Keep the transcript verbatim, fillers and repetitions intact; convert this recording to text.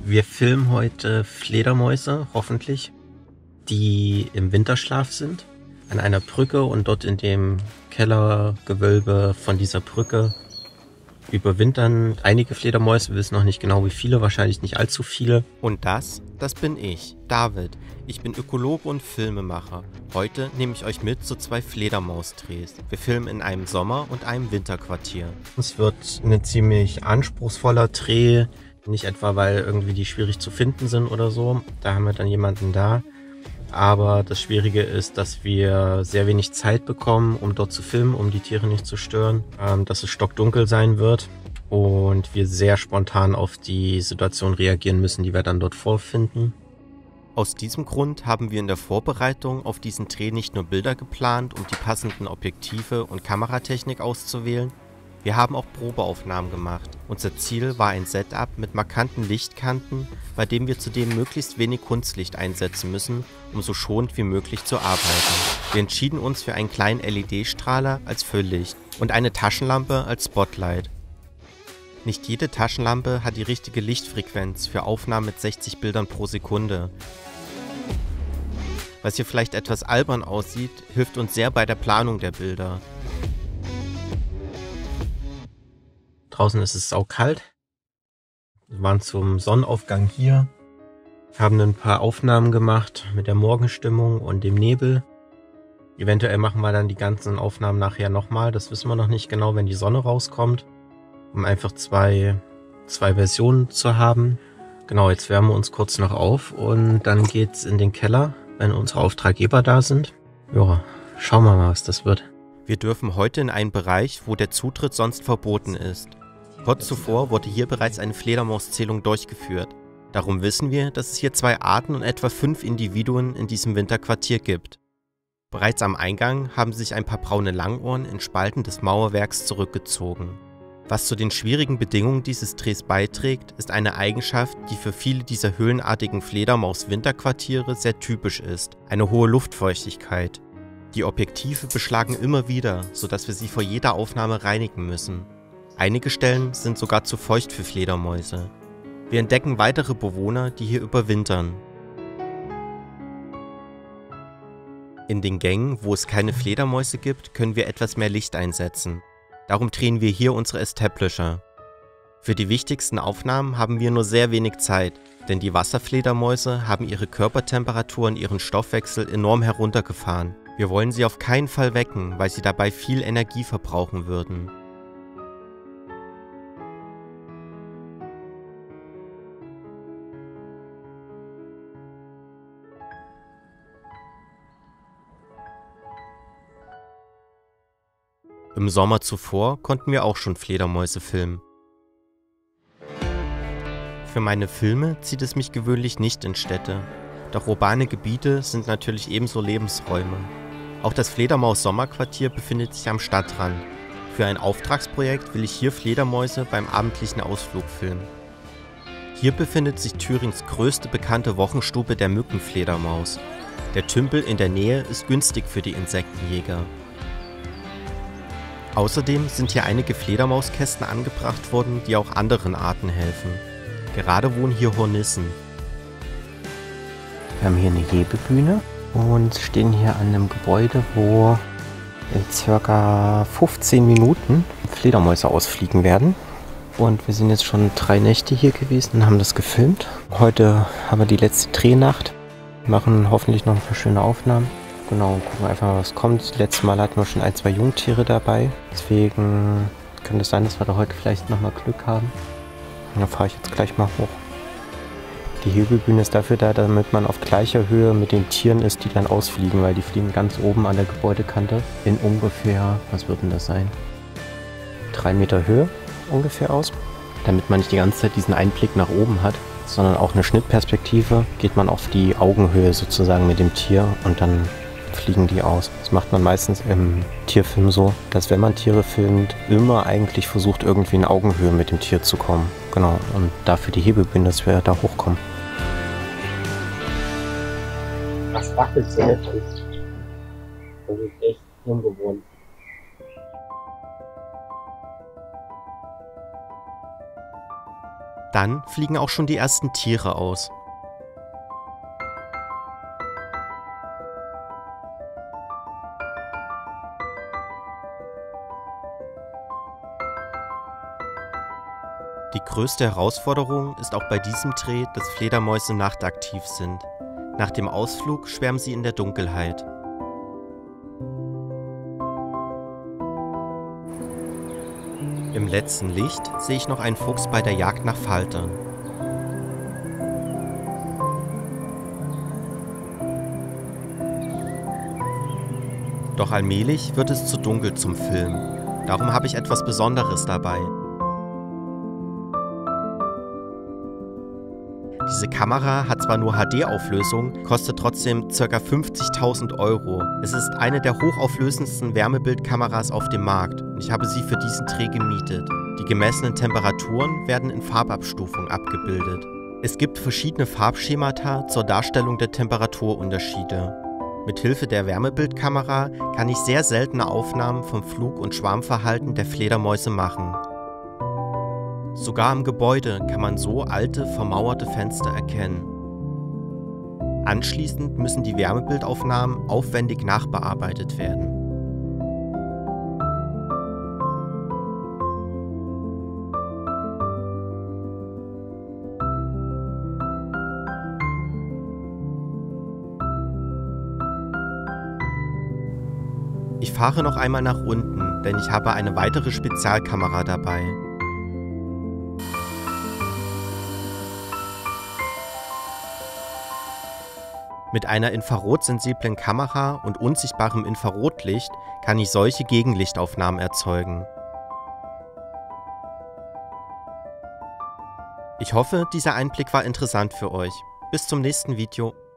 Wir filmen heute Fledermäuse, hoffentlich, die im Winterschlaf sind, an einer Brücke, und dort in dem Kellergewölbe von dieser Brücke überwintern einige Fledermäuse. Wir wissen noch nicht genau wie viele, wahrscheinlich nicht allzu viele. Und das, das bin ich, David. Ich bin Ökologe und Filmemacher. Heute nehme ich euch mit zu zwei Fledermausdrehs. Wir filmen in einem Sommer- und einem Winterquartier. Es wird ein ziemlich anspruchsvoller Dreh, nicht etwa, weil irgendwie die schwierig zu finden sind oder so. Da haben wir dann jemanden da. Aber das Schwierige ist, dass wir sehr wenig Zeit bekommen, um dort zu filmen, um die Tiere nicht zu stören, ähm, dass es stockdunkel sein wird und wir sehr spontan auf die Situation reagieren müssen, die wir dann dort vorfinden. Aus diesem Grund haben wir in der Vorbereitung auf diesen Dreh nicht nur Bilder geplant, um die passenden Objektive und Kameratechnik auszuwählen. Wir haben auch Probeaufnahmen gemacht. Unser Ziel war ein Setup mit markanten Lichtkanten, bei dem wir zudem möglichst wenig Kunstlicht einsetzen müssen, um so schonend wie möglich zu arbeiten. Wir entschieden uns für einen kleinen L E D-Strahler als Fülllicht und eine Taschenlampe als Spotlight. Nicht jede Taschenlampe hat die richtige Lichtfrequenz für Aufnahmen mit sechzig Bildern pro Sekunde. Was hier vielleicht etwas albern aussieht, hilft uns sehr bei der Planung der Bilder. Draußen ist es saukalt. Wir waren zum Sonnenaufgang hier, haben ein paar Aufnahmen gemacht mit der Morgenstimmung und dem Nebel. Eventuell machen wir dann die ganzen Aufnahmen nachher nochmal, das wissen wir noch nicht genau, wenn die Sonne rauskommt, um einfach zwei, zwei Versionen zu haben. Genau, jetzt wärmen wir uns kurz noch auf und dann geht's in den Keller, wenn unsere Auftraggeber da sind. Ja, schauen wir mal, was das wird. Wir dürfen heute in einen Bereich, wo der Zutritt sonst verboten ist. Kurz zuvor wurde hier bereits eine Fledermauszählung durchgeführt. Darum wissen wir, dass es hier zwei Arten und etwa fünf Individuen in diesem Winterquartier gibt. Bereits am Eingang haben sich ein paar braune Langohren in Spalten des Mauerwerks zurückgezogen. Was zu den schwierigen Bedingungen dieses Drehs beiträgt, ist eine Eigenschaft, die für viele dieser höhlenartigen Fledermaus-Winterquartiere sehr typisch ist: eine hohe Luftfeuchtigkeit. Die Objektive beschlagen immer wieder, sodass wir sie vor jeder Aufnahme reinigen müssen. Einige Stellen sind sogar zu feucht für Fledermäuse. Wir entdecken weitere Bewohner, die hier überwintern. In den Gängen, wo es keine Fledermäuse gibt, können wir etwas mehr Licht einsetzen. Darum drehen wir hier unsere Establisher. Für die wichtigsten Aufnahmen haben wir nur sehr wenig Zeit, denn die Wasserfledermäuse haben ihre Körpertemperatur und ihren Stoffwechsel enorm heruntergefahren. Wir wollen sie auf keinen Fall wecken, weil sie dabei viel Energie verbrauchen würden. Im Sommer zuvor konnten wir auch schon Fledermäuse filmen. Für meine Filme zieht es mich gewöhnlich nicht in Städte, doch urbane Gebiete sind natürlich ebenso Lebensräume. Auch das Fledermaus-Sommerquartier befindet sich am Stadtrand. Für ein Auftragsprojekt will ich hier Fledermäuse beim abendlichen Ausflug filmen. Hier befindet sich Thürings größte bekannte Wochenstube der Mückenfledermaus. Der Tümpel in der Nähe ist günstig für die Insektenjäger. Außerdem sind hier einige Fledermauskästen angebracht worden, die auch anderen Arten helfen. Gerade wohnen hier Hornissen. Wir haben hier eine Hebebühne und stehen hier an einem Gebäude, wo in circa fünfzehn Minuten Fledermäuse ausfliegen werden. Und wir sind jetzt schon drei Nächte hier gewesen und haben das gefilmt. Heute haben wir die letzte Drehnacht, machen hoffentlich noch ein paar schöne Aufnahmen. Genau, gucken einfach mal, was kommt. Letztes Mal hatten wir schon ein, zwei Jungtiere dabei. Deswegen könnte es sein, dass wir da heute vielleicht nochmal Glück haben. Und dann fahre ich jetzt gleich mal hoch. Die Hebebühne ist dafür da, damit man auf gleicher Höhe mit den Tieren ist, die dann ausfliegen, weil die fliegen ganz oben an der Gebäudekante in ungefähr, was wird denn das sein? Drei Meter Höhe ungefähr aus. Damit man nicht die ganze Zeit diesen Einblick nach oben hat, sondern auch eine Schnittperspektive, geht man auf die Augenhöhe sozusagen mit dem Tier und dann fliegen die aus. Das macht man meistens im Tierfilm so, dass wenn man Tiere filmt, immer eigentlich versucht, irgendwie in Augenhöhe mit dem Tier zu kommen. Genau, und dafür die Hebebühne, dass wir da hochkommen. Das wackelt so heftig. Das ist echt ungewohnt. Dann fliegen auch schon die ersten Tiere aus. Die größte Herausforderung ist auch bei diesem Dreh, dass Fledermäuse nachtaktiv sind. Nach dem Ausflug schwärmen sie in der Dunkelheit. Im letzten Licht sehe ich noch einen Fuchs bei der Jagd nach Faltern. Doch allmählich wird es zu dunkel zum Film. Darum habe ich etwas Besonderes dabei. Diese Kamera hat zwar nur H D-Auflösung, kostet trotzdem ca. fünfzigtausend Euro. Es ist eine der hochauflösendsten Wärmebildkameras auf dem Markt und ich habe sie für diesen Dreh gemietet. Die gemessenen Temperaturen werden in Farbabstufung abgebildet. Es gibt verschiedene Farbschemata zur Darstellung der Temperaturunterschiede. Mithilfe der Wärmebildkamera kann ich sehr seltene Aufnahmen vom Flug- und Schwarmverhalten der Fledermäuse machen. Sogar im Gebäude kann man so alte, vermauerte Fenster erkennen. Anschließend müssen die Wärmebildaufnahmen aufwendig nachbearbeitet werden. Ich fahre noch einmal nach unten, denn ich habe eine weitere Spezialkamera dabei. Mit einer infrarotsensiblen Kamera und unsichtbarem Infrarotlicht kann ich solche Gegenlichtaufnahmen erzeugen. Ich hoffe, dieser Einblick war interessant für euch. Bis zum nächsten Video.